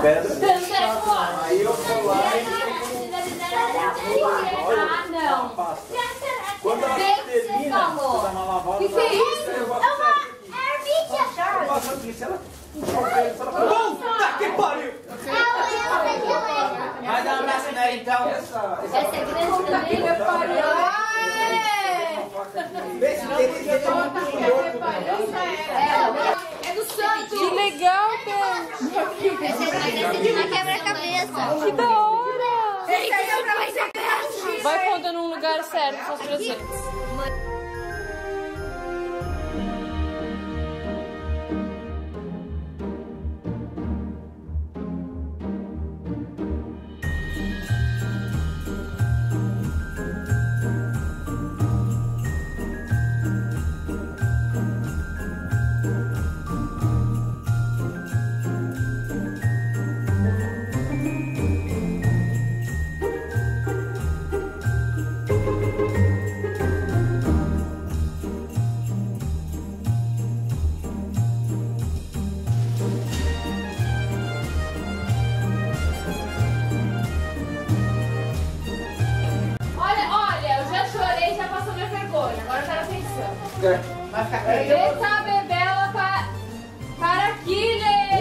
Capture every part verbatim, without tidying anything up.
Aí eu vou lá e... Ah, não. Quando ela termina, você dá uma lavada... O que é isso? É uma ervilha. Eu passo aqui, se ela... Puta que pariu! Vai dar um abraço nela então. Essa é grande também. Vê se ele já tá muito louco. É do Santos. Que legal, Deus. Mas esse aqui não quebra-cabeça. Que da hora. Esse aí é pra quebra-cabeça. Vai pondo num lugar certo, suas presentes. Desça a bebela para, para aqui,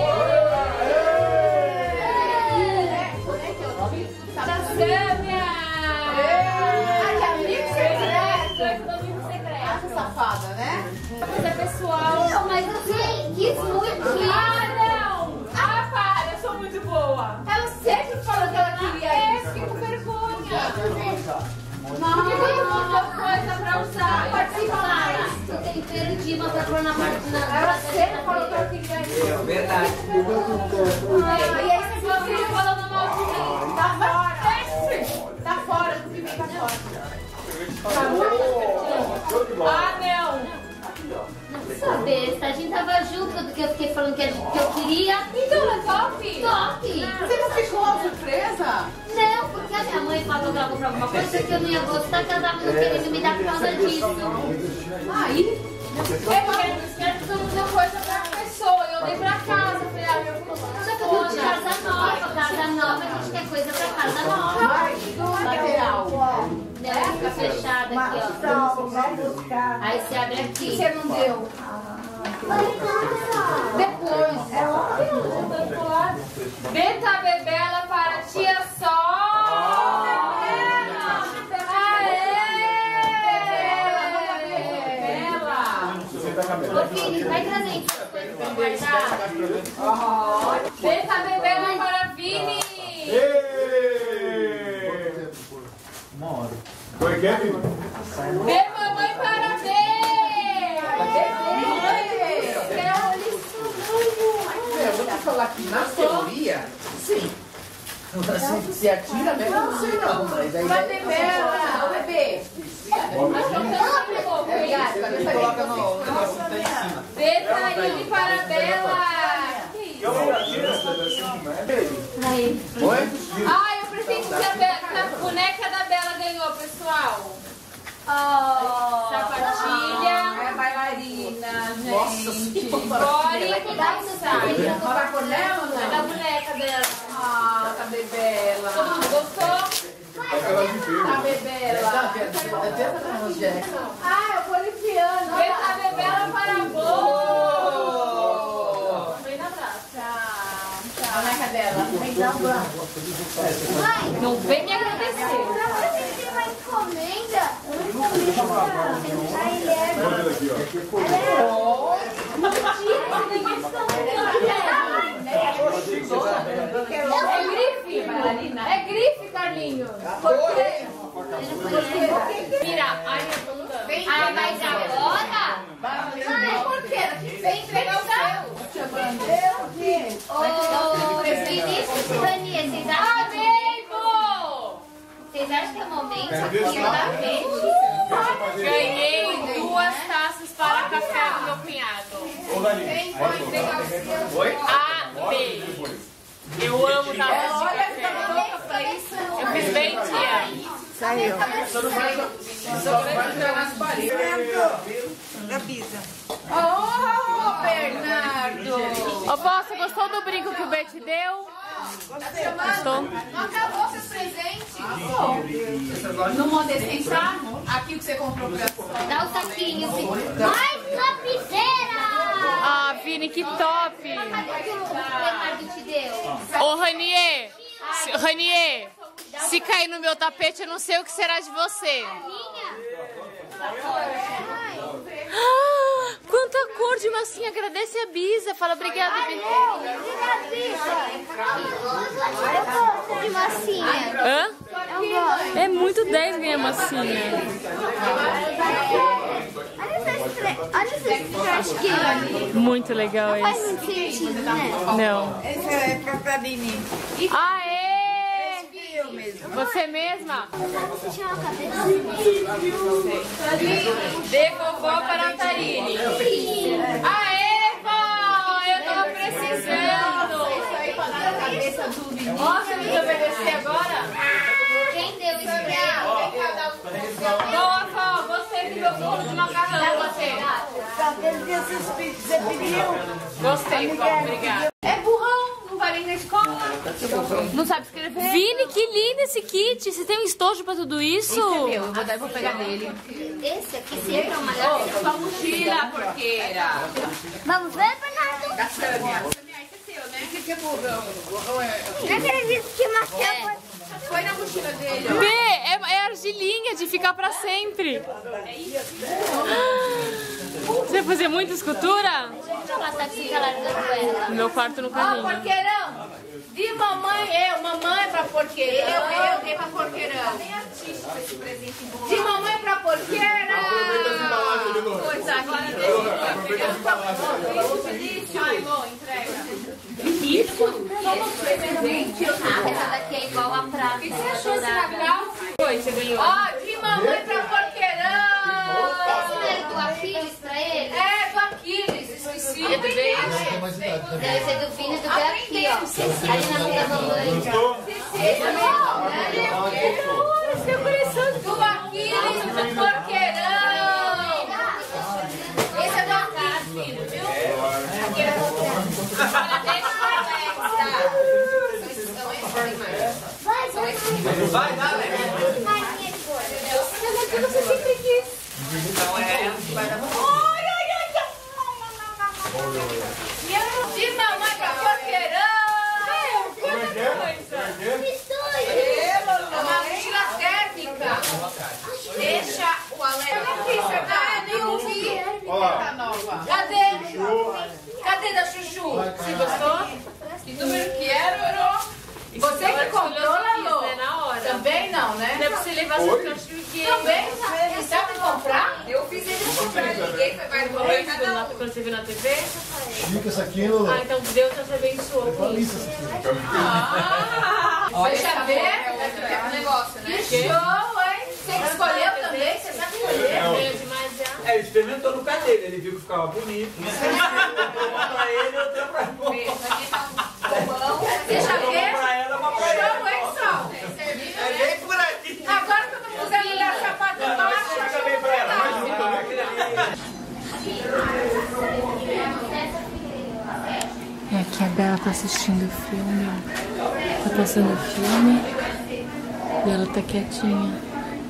da Sâmia! Ah, que amigo secreto! Amigo secreto! Essa safada, né? Coisa pessoal. Não, mas você quis muito. Ah, não! Ah, para! Eu sou muito boa! Ela sempre falou que ela queria É, isso. fiquei com vergonha! Não, Porque tem muita coisa pra usar. participa mais. Tu tem pelo de uma pra pôr na máquina. Ela sempre falou que ela queria isso. É verdade. E aí você falou que Você falando mal de mim. tá fora. Tá fora, do pimenta tá fora. Ah, não! Sua besta, a gente tava junto do que eu fiquei falando que, a gente, que eu queria. Então é top! Top! Você não ficou surpresa? Não, porque a minha mãe falou que ela comprou alguma coisa que eu não ia gostar, que ela tava não querendo me dar por causa disso. Aí, É porque eles querem que eu não dê coisa pra pessoa. Eu dei pra casa. Falei, ah, meu Só que eu tô de casa nova, casa nova, a gente quer coisa pra casa nova. lateral. Né? Fica fechada aqui, ó. Aí você abre aqui. Você não deu? Depois. Beta bebela para tia Sol. Ô filho, vai trazer essas coisas pra guardar. Beta bebela para Vini. Uma hora. Foi que é, Vini? Bê mamãe para B. Eu vou te falar que na teoria, sim. Se, se atira mesmo, eu não sei não, mas aí... Vai beber, ô bebê. Você coloca no negócio que tá em cima. Beta Ive para Bela. Que isso? Oi? Ah, eu pretendo que a, Be- que a boneca da Bela ganhou, pessoal. Oh, Sapatilha. é bailarina, gente. Nossa senhora. Body e saia. Vai por nela ou É da não? boneca dela. Ah, tá bebela. Todo mundo gostou? Tá bebela. Ah, eu vou aliviando. Beta bebela para Bo. Vem na praça. A boneca dela. Vem dar um banco. Não vem me agradecer. Você tem uma encomenda? Uma encomenda. Aí ele é. É grife. É grife, Carlinhos. Mira, ai, eu tô mudando. Ah, mas agora? Mas por quê? Vem entregar o seu. Ô, Vinícius e Daniel, vocês acham, Amém, Bo! vocês acham que é o momento aqui da frente? Ganhei duas taças para café do meu cunhado. Vem, pode entregar o seu. Oi? A B. Eu amo taças de Olha, café. tá louca pra isso. Eu fiz bem, tia. Só vai jogar nas paredes. Oh, Bernardo. Ô, Bó, você gostou do brinco que o B te deu? Gostou? Não acabou seus presentes? No Moda Essencial? Aqui o que você comprou pra você. Dá o saquinho, filho. Mais lapiseira! Ah, Vini, que top! Cadê o Leonardo te deu? Ô, Ranier, se, Ranier, se cair no meu tapete, eu não sei o que será de você. Ah, quanta cor de massinha, agradece a Bisa, fala obrigada, Bisa. De massinha. Hã? Eu gosto. É muito dez ganhar massinha. Olha esse frasquinho. Muito legal Faz esse. muito sentido, né? Não. Esse é pra mim. Aê! Eu mesmo. Você mesma? Você tinha uma cabeça. De vovó para Antarine. Aê, vó! Eu tava precisando. Isso aí pra dar na cabeça do menino. Ó, você me obedecer agora? Quem deu isso pra Boa, vó, gostei do meu bolo de macarrão. Você? Você pediu? Gostei, vó, obrigada. É burrão, não vai nem na escola. Não sabe escrever? Vini, que lindo esse kit. Você tem um estojo pra tudo isso? Eu vou dar e vou pegar nele. Esse aqui sempre é uma graça. Sua mochila, porqueira. Vamos ver, Bernardo? Da Sâmia. Sâmia, esse é seu, né? O que é burrão? Não acredito que Marcelo Foi na mochila dele, B, é, é argilinha de ficar pra sempre. Você vai fazer muita escultura? Deixa eu passar aqui largando ela. No meu quarto no ó. Ó, carrinho. porqueirão. De mamãe, eu. Mamãe pra porqueirão. Eu, eu dei pra porqueirão. De mamãe pra porqueira. Coisa linda. Ai, bom, entrega. Isso? Ah, essa daqui é igual a prata. O que você achou esse Legal. Foi, você ganhou. Ó, de mamãe pra porqueirão. Não é do Aquiles pra ele? É, do Aquiles, esqueci. É do Vini. Deve ser do Vini do Bé aqui, ó. Ali na mão da mamãe. Seu coração do Aquiles, do porqueirão. Esse é do Aquiles, filho, viu? Aqui é do Vai, dá, Alex. Você sempre quis. Então é. Ai, ai, ai, ai. De mamãe pra porqueirão. É uma mochila térmica. Deixa o Alex. Ah, nem ouvi. Tá nova. Cadê? Cadê da Chuchu? Você gostou? Que número que era, Orô? Você que comprou, Lalo? Na hora. Também não, né? Não é pra você levar seu cachorro que Também? Você sabe comprar? Eu fiz ele comprar. Ninguém vai comprar cada um. quando você viu na T V? Fica isso aqui no. Ah, então Deus já te abençoou com isso. Isso aqui. Ah, deixa ver. É um negócio, né? Que show, hein? Você que escolheu também? Você sabe escolher? Ganhou demais já. É, ele experimentou no cadeiro, ele viu que ficava bonito. Uma pra ele, outra pra mim. Deixa ver. Uma pra ela, uma pra ele. Show, hein, Sol? É bem por aqui. Agora que eu tô usando olhar sapato baixo, Fica bem pra ela. Mais um, toma aquele ali. É que a Bela tá assistindo o filme, ó. Tá passando o filme e ela tá quietinha.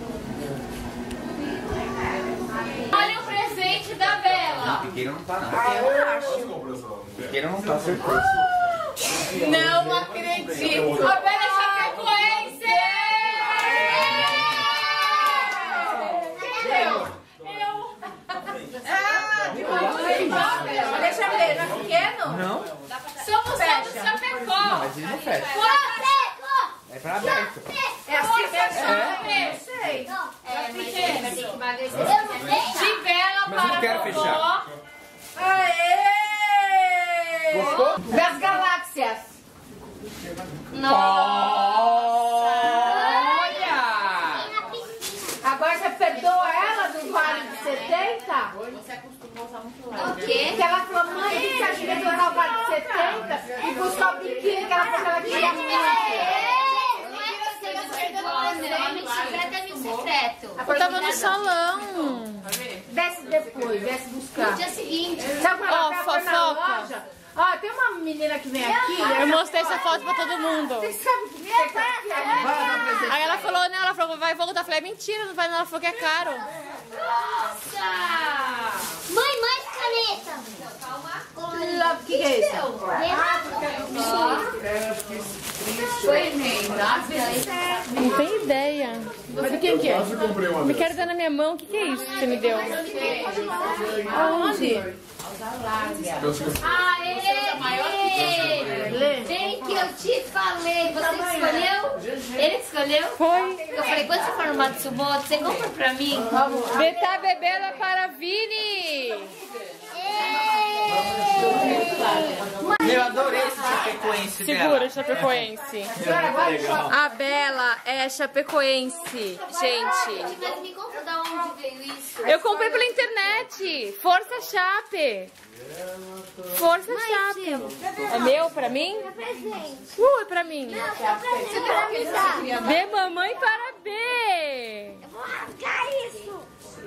Olha o presente da Bela! Piqueira não tá, não. Ah, eu acho. Piqueira não tá, certeza. não acredito. A Bela é chapecoense! Deixa eu ver, não é pequeno? Não, Somos todos Chapecó! mas ele não fecha. É pra aberto. É assim mesmo? É. Sei. É, mas ele vai ter que emagrecer. De Bela Mas eu não para quero vovó. fechar. Aê! Gostou? Das galáxias. Olha! Agora você perdoa ela do Vale de setenta? O quê? Que ela falou, mãe, que você acha que eu vou Vale de setenta? E buscar o biquíni que ela falou que ela queria muito. Não é que você me perdoa, não. É mentira, é meu secreto. Eu tava no salão. Desce depois, desce buscar. No dia seguinte. Sabe quando Ó, ela foi na fofoca. loja? Ó, tem uma menina que vem aqui. Eu mostrei essa foto pra todo mundo. Você sabe que é que Aí ela falou, não, ela falou, vai voltar. Eu falei, é mentira, não vai não. Ela falou que é caro. Nossa! Mãe, mais caneta. O que é isso? Não tem ideia. Mas de quem que é? Quase comprei uma Me vez. quero dar na minha mão. O que, que é isso que você me deu? Aonde? Aê! Bem que eu te falei. Você que escolheu? Ele que escolheu? Foi. Eu falei, quando você for no Matsumoto, você compra pra mim? Betá Bebela para Vini. Eu adorei esse chapecoense dela. Segura, Chapecoense. A Bela é Chapecoense, gente. Mas me conta da onde veio isso. Eu comprei pela internet. Força Chape. Força Chape. É meu pra mim? Presente. Uh, é pra mim. Presente pra me dar. De mamãe para B. Eu vou rasgar isso.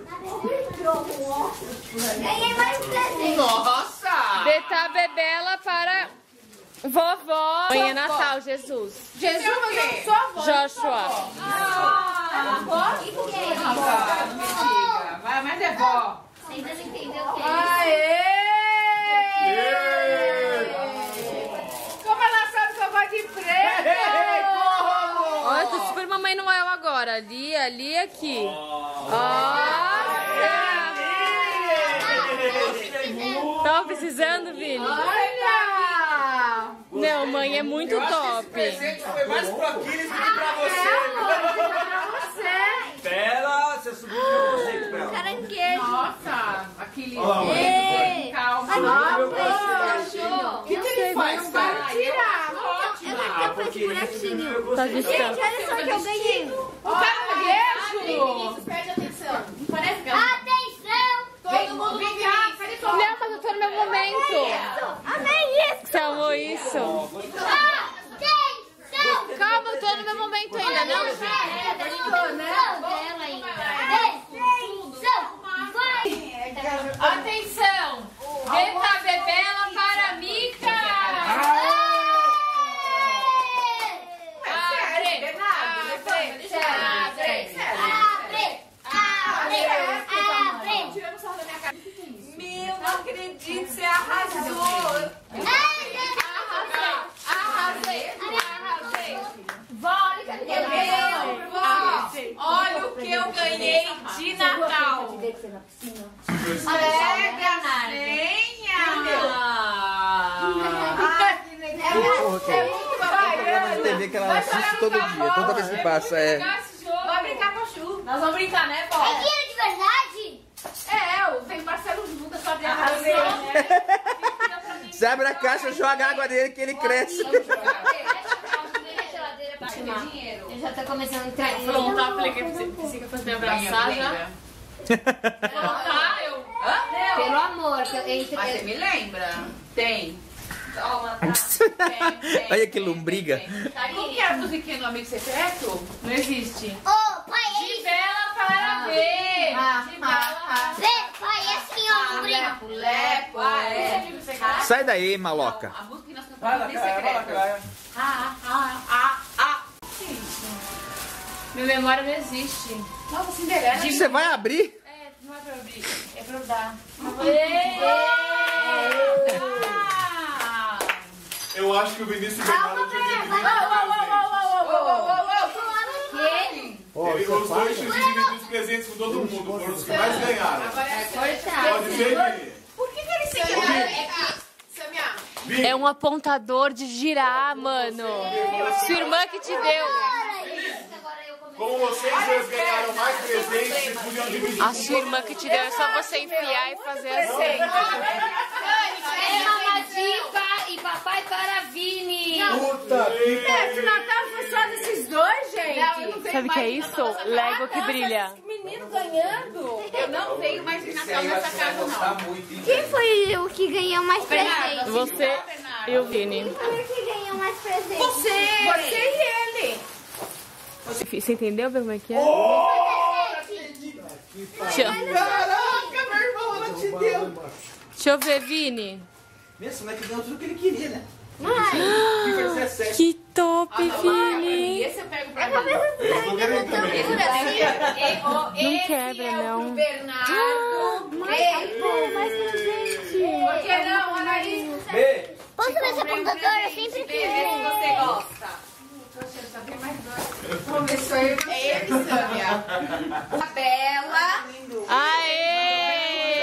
Ganhei mais presente. Nossa! Betá Bebela para vovó. Amanhã é Natal, Jesus. Jesus, mas eu não sou avó. Joshua. O que é isso? Vai, mas é vó. Você ainda não entendeu o que é Aê! Como ela sabe que eu vou de preto? Olha, eu tô super Mamãe Noel agora. Ali, ali, aqui. Ó. Tava precisando, Vini? Olha! Não, mãe, é muito top. presente foi mais pro Aquiles do que pra você. Pra você! Bela, você subiu o conceito, Bela. Caranguejo. Nossa, aquele. Olha lá, mãe. Ei! Calma. Cachorro. O que, que ele faz? Vai tirar. Eu vou ter esse buraquinho. Tá distante. Olha só que eu ganhei. O caranguejo! Preste atenção. Parece que Atenção! todo mundo Vem no cá, vídeo. peraí, só. Não, mas eu tô no meu momento. Amei isso! Você amou isso? Atenção! Calma, eu tô no meu momento ainda, não? Atenção dela ainda. Atenção! Vai! Atenção! Betá Bebela para Mica! Abre! Abre! Abre! Abre! Abre! Tirando sarro da minha cara. Meu, não acredito, você arrasou. Arrasei! Arrasei! Olha o que eu ganhei de Natal. Pega a senha. de T V que ela assiste todo dia, toda vez que passa. É. Vai brincar com a Chu. Nós vamos brincar, né, É Paula? dinheiro de verdade? É, eu tenho Marcelo Junda, só de arrasou. Você abre a caixa, joga água nele que ele cresce. Eu já tô começando a entrar em Falou, tá? Falei que precisa fazer abraçar já. Tá, eu... Pelo amor, que eu entre. Mas você me lembra? Tem. Toma, tá. Olha que lombriga. Como que era a musiquinha do Amigo Secreto? Não existe. Ô, pai, é De isso. Bela para ver. Ah, De ah, Bela Vê, pai, é assim, ó, não brinca. Lepo, é. Sai daí, maloca. A música que nós cantamos Amigo Secreto. Ah, ah, ah, ah. Minha memória não existe. Nossa, Cinderela. Você vai abrir? É, não é pra abrir. É pra eu dar. Eu acho que o Vinícius ganhou de Que? Os dois tinham dividido os presentes com todo mundo, foram os que mais ganharam. Pode ser, Vini? Por que que ele se quer? Vini, É um apontador de girar, mano. Sua irmã que te deu. como vocês dois ganharam mais presentes, vocês podiam dividir. A sua irmã que te deu é só você enfiar e fazer assim. É mamadica e papai para Vini. Puta que Esse pariu. Natal foi só desses dois, gente. Sabe o que é isso? Lego que brilha. Menino ganhando. Eu não venho mais de Natal nessa casa, não. Quem foi o que ganhou mais presente? Você e o Vini. Quem foi o que ganhou mais presente? Você. Você e ele. Você entendeu bem como é que é? Deixa, Caraca, meu irmão, ela te deu. deixa eu ver, Vini. Minha soneca ganhou tudo que ele queria, né? Ah, dezessete. que top, Ah, não, Fili. esse eu pego pra mim. Eu tô querendo também. Não quebra, não. É o Bernardo. Ei, mais pra gente. por que não, Anaís? Ei, Posso ver seu computador? Eu sempre Vê se você quis. gosta. Vamos ver se foi ele, Sâmia. A Bela. Aê!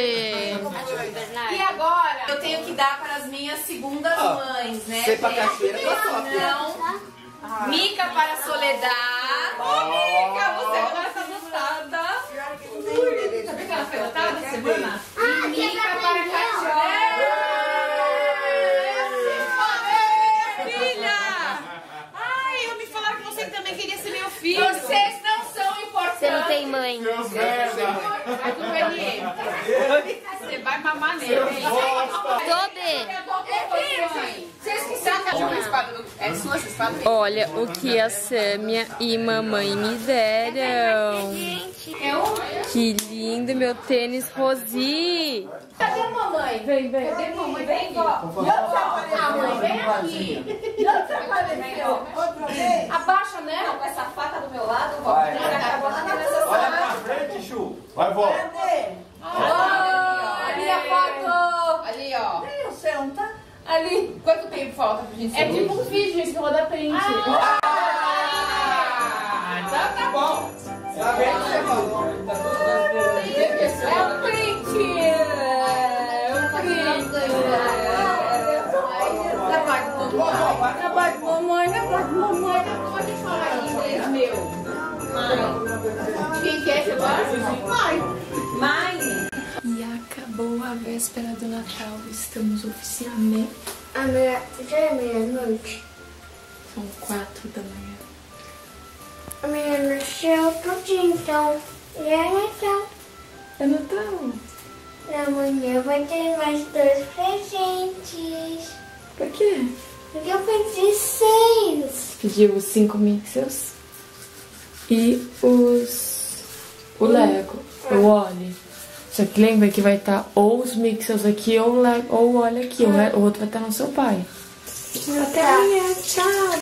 E agora eu tenho que dar para as minhas segundas Ó, mães, né? sei pra gente? cachoeira, tô só. Não. Mica para a Soledad. Ô, Mica, você agora tá lotada. Sabe que ela foi lotada essa semana? Ah, Mica para a Catiana. Filha! Ai, eu me falaram que você também queria ser meu filho. Vocês não são importantes. Você não tem mãe. Seus merda. A culpa é dele. Você vai mamar nele. Tobe. Vocês que sacam de uma espada do... É sua essa espada? Olha o que a Sâmia e mamãe me deram. Que lindo meu tênis Rosi. Cadê a mamãe? Vem, vem. Cadê a mamãe? Vem, ó. A mãe, vem aqui. E onde apareceu? Abaixa, né? Com essa faca do meu lado, vó. Vai. Olha pra frente, Chu. Vai, vó. Ali a foto. Ali, ó. Ali. Quanto tempo falta pra gente É sair? tipo um vídeo isso que eu vou dar print. Ah, então tá bom. Tá bem que você falou. Tá tudo bem. É um print. É um print. Trabalho de mamãe. Trabalho de mamãe. Trabalho de mamãe. Pode falar em inglês, meu. Mãe. Quem quer que eu goste? Mãe. Mãe. E acabou a véspera do Natal. Estamos oficialmente. A meia... Já é meia-noite? São quatro da manhã. A meia-noite é outro dia, então. Já é Natal. É Natal. Amanhã vai ter mais dois presentes. Por quê? Porque eu pedi seis. Pediu os cinco mixels e os... o Lego, o Oli. Só que lembra que vai estar ou os mixels aqui ou o Lego, ou o Oli aqui. O re- o outro vai estar no seu pai. Até amanhã. Tchau.